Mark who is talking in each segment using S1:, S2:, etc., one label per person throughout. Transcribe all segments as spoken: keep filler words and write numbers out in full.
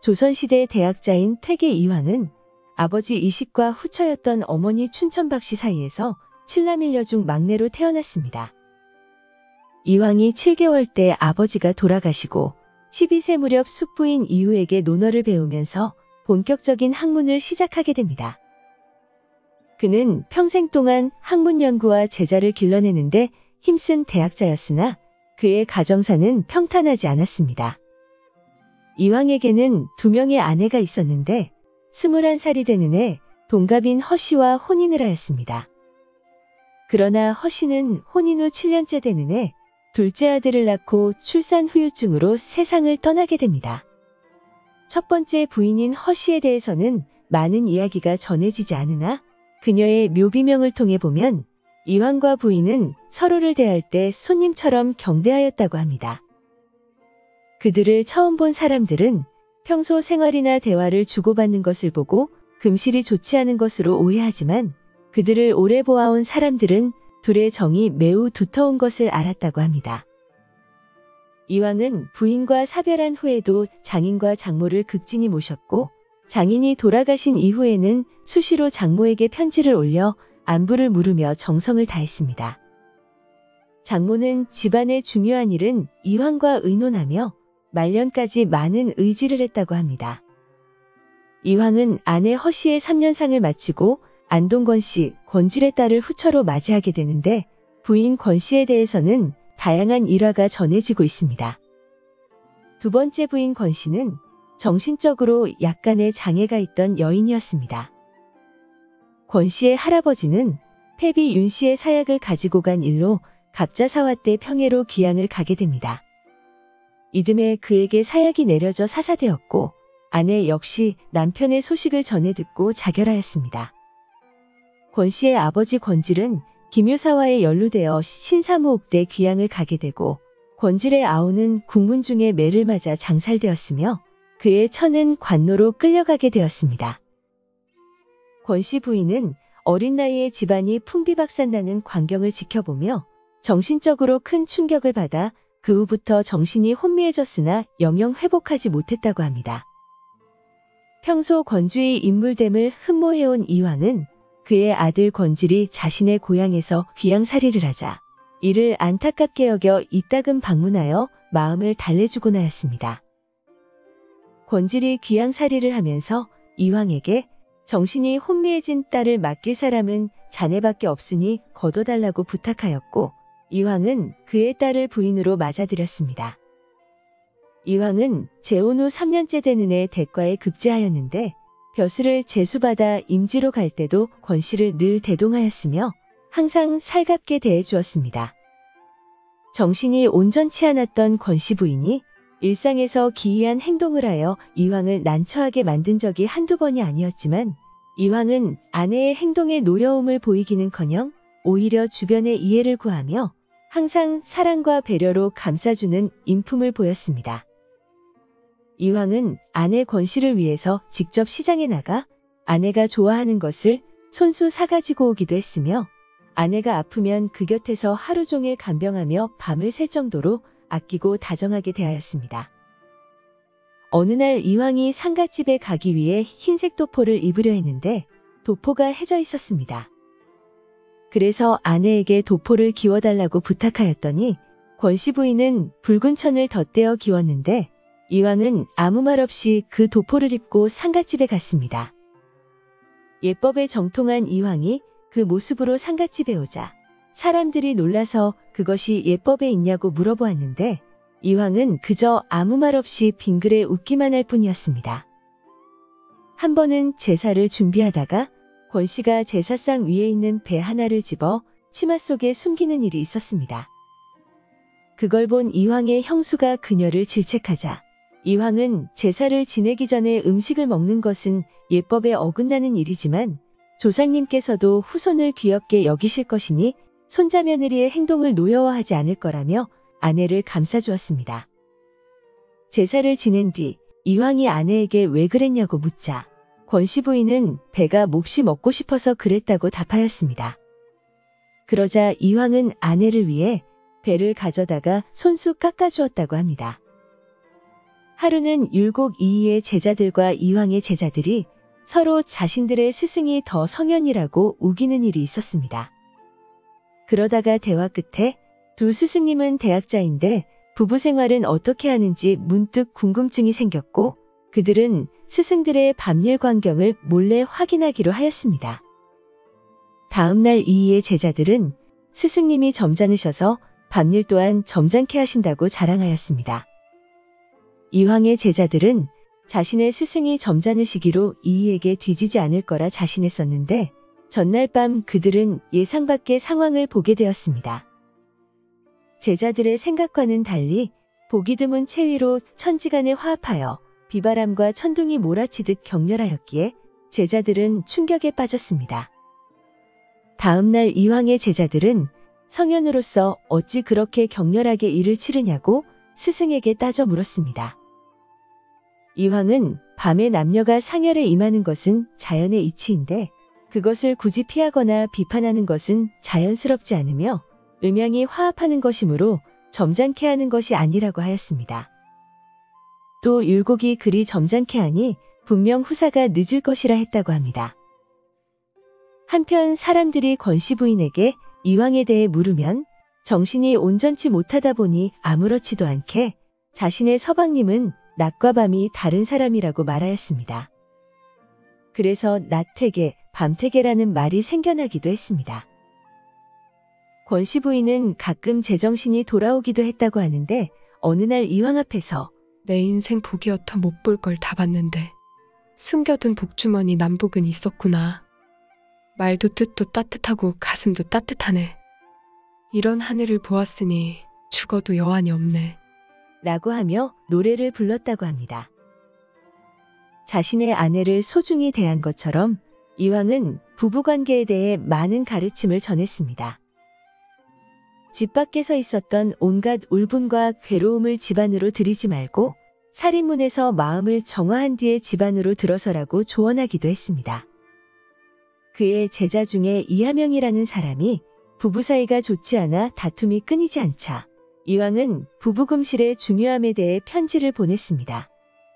S1: 조선시대 대학자인 퇴계 이황은 아버지 이식과 후처였던 어머니 춘천박씨 사이에서 칠남일녀 중 막내로 태어났습니다. 이황이 칠 개월 때 아버지가 돌아가시고 십이 세 무렵 숙부인 이후에게 논어를 배우면서 본격적인 학문을 시작하게 됩니다. 그는 평생 동안 학문 연구와 제자를 길러내는데 힘쓴 대학자였으나 그의 가정사는 평탄하지 않았습니다. 이황에게는 두 명의 아내가 있었는데 스물한 살이 되는 해 동갑인 허씨와 혼인을 하였습니다. 그러나 허씨는 혼인 후 칠 년째 되는 해 둘째 아들을 낳고 출산 후유증으로 세상을 떠나게 됩니다. 첫 번째 부인인 허씨에 대해서는 많은 이야기가 전해지지 않으나 그녀의 묘비명을 통해 보면 이황과 부인은 서로를 대할 때 손님처럼 경대하였다고 합니다. 그들을 처음 본 사람들은 평소 생활이나 대화를 주고받는 것을 보고 금실이 좋지 않은 것으로 오해하지만 그들을 오래 보아온 사람들은 둘의 정이 매우 두터운 것을 알았다고 합니다. 이황은 부인과 사별한 후에도 장인과 장모를 극진히 모셨고 장인이 돌아가신 이후에는 수시로 장모에게 편지를 올려 안부를 물으며 정성을 다했습니다. 장모는 집안의 중요한 일은 이황과 의논하며 말년까지 많은 의지를 했다고 합니다. 이황은 아내 허씨의 삼 년상을 마치고 안동권 씨, 권질의 딸을 후처로 맞이하게 되는데 부인 권 씨에 대해서는 다양한 일화가 전해지고 있습니다. 두 번째 부인 권 씨는 정신적으로 약간의 장애가 있던 여인이었습니다. 권 씨의 할아버지는 패비 윤 씨의 사약을 가지고 간 일로 갑자사화 때 평해로 귀향을 가게 됩니다. 이듬해 그에게 사약이 내려져 사사되었고 아내 역시 남편의 소식을 전해 듣고 자결하였습니다. 권 씨의 아버지 권질은 김유사와에 연루되어 신사무옥대 귀향을 가게 되고 권질의 아우는 국문 중에 매를 맞아 장살되었으며 그의 처는 관노로 끌려가게 되었습니다. 권 씨 부인은 어린 나이에 집안이 풍비박산나는 광경을 지켜보며 정신적으로 큰 충격을 받아 그 후부터 정신이 혼미해졌으나 영영 회복하지 못했다고 합니다. 평소 권주의 인물됨을 흠모해온 이황은 그의 아들 권질이 자신의 고향에서 귀양살이를 하자 이를 안타깝게 여겨 이따금 방문하여 마음을 달래주곤 하였습니다. 권질이 귀양살이를 하면서 이황에게 정신이 혼미해진 딸을 맡길 사람은 자네밖에 없으니 거둬달라고 부탁하였고 이황은 그의 딸을 부인으로 맞아들였습니다. 이황은 재혼 후 삼 년째 되는 해 대과에 급제하였는데 벼슬을 제수받아 임지로 갈 때도 권 씨를 늘 대동하였으며 항상 살갑게 대해주었습니다. 정신이 온전치 않았던 권 씨 부인이 일상에서 기이한 행동을 하여 이황을 난처하게 만든 적이 한두 번이 아니었지만 이황은 아내의 행동에 노여움을 보이기는커녕 오히려 주변의 이해를 구하며 항상 사랑과 배려로 감싸주는 인품을 보였습니다. 이황은 아내 권 씨를 위해서 직접 시장에 나가 아내가 좋아하는 것을 손수 사가지고 오기도 했으며 아내가 아프면 그 곁에서 하루 종일 간병하며 밤을 샐 정도로 아끼고 다정하게 대하였습니다. 어느 날 이황이 상갓집에 가기 위해 흰색 도포를 입으려 했는데 도포가 해져 있었습니다. 그래서 아내에게 도포를 기워달라고 부탁하였더니 권 씨 부인은 붉은 천을 덧대어 기웠는데 이황은 아무 말 없이 그 도포를 입고 상갓집에 갔습니다. 예법에 정통한 이황이 그 모습으로 상갓집에 오자 사람들이 놀라서 그것이 예법에 있냐고 물어보았는데 이황은 그저 아무 말 없이 빙그레 웃기만 할 뿐이었습니다. 한 번은 제사를 준비하다가 권 씨가 제사상 위에 있는 배 하나를 집어 치마 속에 숨기는 일이 있었습니다. 그걸 본 이황의 형수가 그녀를 질책하자 이황은 제사를 지내기 전에 음식을 먹는 것은 예법에 어긋나는 일이지만 조상님께서도 후손을 귀엽게 여기실 것이니 손자 며느리의 행동을 노여워하지 않을 거라며 아내를 감싸주었습니다. 제사를 지낸 뒤 이황이 아내에게 왜 그랬냐고 묻자 권 씨 부인은 배가 몹시 먹고 싶어서 그랬다고 답하였습니다. 그러자 이황은 아내를 위해 배를 가져다가 손수 깎아주었다고 합니다. 하루는 율곡 이이의 제자들과 이황의 제자들이 서로 자신들의 스승이 더 성현이라고 우기는 일이 있었습니다. 그러다가 대화 끝에 두 스승님은 대학자인데 부부 생활은 어떻게 하는지 문득 궁금증이 생겼고 그들은 스승들의 밤일 광경을 몰래 확인하기로 하였습니다. 다음날 이이의 제자들은 스승님이 점잖으셔서 밤일 또한 점잖게 하신다고 자랑하였습니다. 이황의 제자들은 자신의 스승이 점잖으시기로 이이에게 뒤지지 않을 거라 자신했었는데 전날 밤 그들은 예상 밖의 상황을 보게 되었습니다. 제자들의 생각과는 달리 보기 드문 체위로 천지간에 화합하여 비바람과 천둥이 몰아치듯 격렬하였기에 제자들은 충격에 빠졌습니다. 다음날 이황의 제자들은 성현으로서 어찌 그렇게 격렬하게 일을 치르냐고 스승에게 따져 물었습니다. 이황은 밤에 남녀가 상열에 임하는 것은 자연의 이치인데 그것을 굳이 피하거나 비판하는 것은 자연스럽지 않으며 음양이 화합하는 것이므로 점잖게 하는 것이 아니라고 하였습니다. 또 율곡이 그리 점잖게 하니 분명 후사가 늦을 것이라 했다고 합니다. 한편 사람들이 권씨 부인에게 이황에 대해 물으면 정신이 온전치 못하다 보니 아무렇지도 않게 자신의 서방님은 낮과 밤이 다른 사람이라고 말하였습니다. 그래서 낮퇴계, 밤퇴계라는 말이 생겨나기도 했습니다. 권씨 부인은 가끔 제정신이 돌아오기도 했다고 하는데 어느 날 이황 앞에서
S2: 내 인생 복이어터 못 볼 걸 다 봤는데 숨겨둔 복주머니 남복은 있었구나. 말도 뜻도 따뜻하고 가슴도 따뜻하네. 이런 하늘을 보았으니 죽어도 여한이 없네.
S1: 라고 하며 노래를 불렀다고 합니다. 자신의 아내를 소중히 대한 것처럼 이황은 부부관계에 대해 많은 가르침을 전했습니다. 집 밖에서 있었던 온갖 울분과 괴로움을 집안으로 들이지 말고 살인문에서 마음을 정화한 뒤에 집안으로 들어서라고 조언하기도 했습니다. 그의 제자 중에 이하명이라는 사람이 부부 사이가 좋지 않아 다툼이 끊이지 않자 이황은 부부금실의 중요함에 대해 편지를 보냈습니다.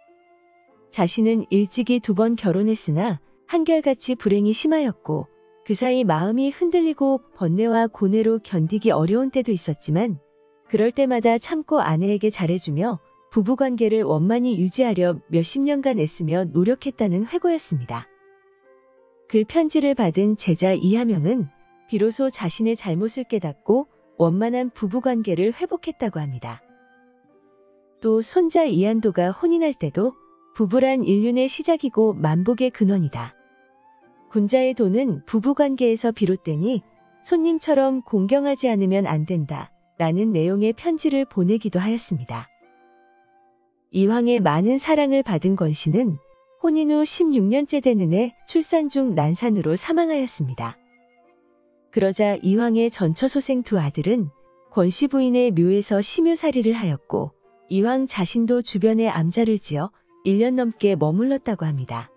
S1: 자신은 일찍이 두 번 결혼했으나 한결같이 불행이 심하였고 그 사이 마음이 흔들리고 번뇌와 고뇌로 견디기 어려운 때도 있었지만 그럴 때마다 참고 아내에게 잘해주며 부부관계를 원만히 유지하려 몇십 년간 애쓰며 노력했다는 회고였습니다. 그 편지를 받은 제자 이하명은 비로소 자신의 잘못을 깨닫고 원만한 부부관계를 회복했다고 합니다. 또 손자 이한도가 혼인할 때도 부부란 인륜의 시작이고 만복의 근원이다. 군자의 도는 부부관계에서 비롯되니 손님처럼 공경하지 않으면 안 된다. 라는 내용의 편지를 보내기도 하였습니다. 이황의 많은 사랑을 받은 권씨는 혼인 후 십육 년째 되는 해 출산 중 난산으로 사망하였습니다. 그러자 이황의 전처소생 두 아들은 권씨 부인의 묘에서 심유살이를 하였고 이황 자신도 주변에 암자를 지어 일 년 넘게 머물렀다고 합니다.